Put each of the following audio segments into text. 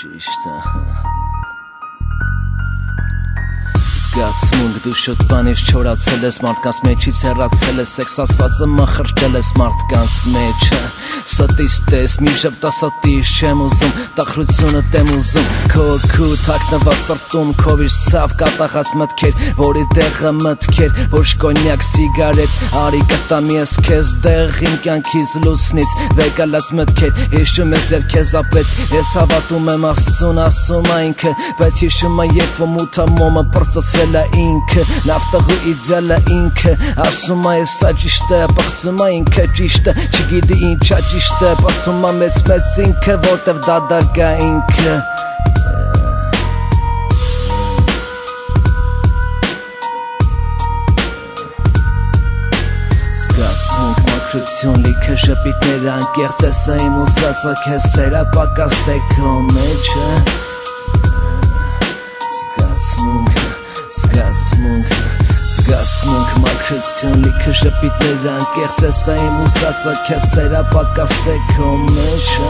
ճիշտ է Զգացմունք դու շոթվանից չորացել ես մարդկանց մեջից հեռացել ես սեքսացվածը մխրճել ես մարդկանց մեջ Ստիս տես մի ժպտասատիս չեմ ուզում տխրությունը տեմ ուզում Քո քու թաքնված սրտում քովիշ ցավ կատաղած մտքեր որի տեղը մտքեր ոչ կոնյակ սիգարետ արի կտամ ես քեզ դեղ իմ կյանքից լուսնից վեկալած մտքեր հիշում ես երբ քեզ ապետ ես հավատում եմ ասում այնքը բայց հիշում եմ երբ որ մութամոմը պրծացրել է ինքը նավտղու իդեալը ինքը ասում է սա ճիշտ է բացում է ինքը ճիշտ է չգիտի ինչա ճիշտ է պատում է մեծ ինքը որտև դադարգա ինքը Զգացմունք մաքրություն լիքը ժպիտները անկեղծ է սա իմ ուզածը քեզ սերա պակաս է քո մեջը Զգացմունք մաքրություն լիքը ժպիտները անկեղծ է սա իմ ուզածը քեզ սերա պակաս է քո մեջը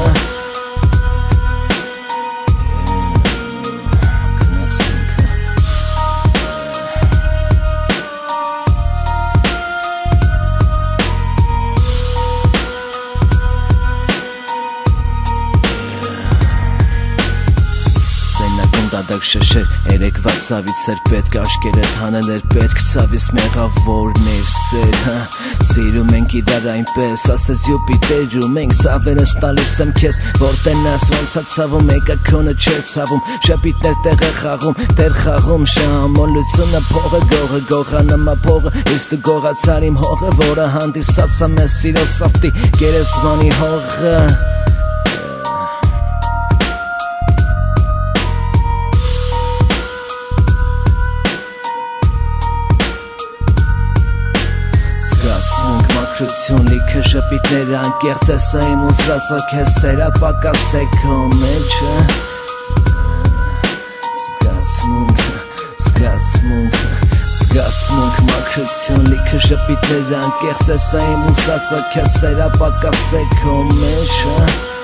Դադակ շշեր, երեկվա ցավից էր պետք աշկերդ հանել էր պետք ցավից մեղավորներ սեր Սիրում ենք իրար այնպես, ասես Յուպիտեր ու մենք ցավերս տալիս եմ քեզ որ տենաս ոնց է ցավում եկա քոնը չէր ցավում Շապիտներ տեղը խաղում, տեր խաղում շամոլությունը փողը գողը գողանամա փողը Իսկ դու գողացար իմ հողը, որը հանդիսած է մեզ սիրո սրտի գերեզմանի հողը Զգացմունք մաքրություն լիքը ժպիտները անկեղծ է սա իմ ուզածը քեզ սերա պակաս է քո մեջը Զգացմունք մաքրություն լիքը ժպիտները անկեղծ է սա իմ ուզածը քեզ սերա պակաս է քո մեջը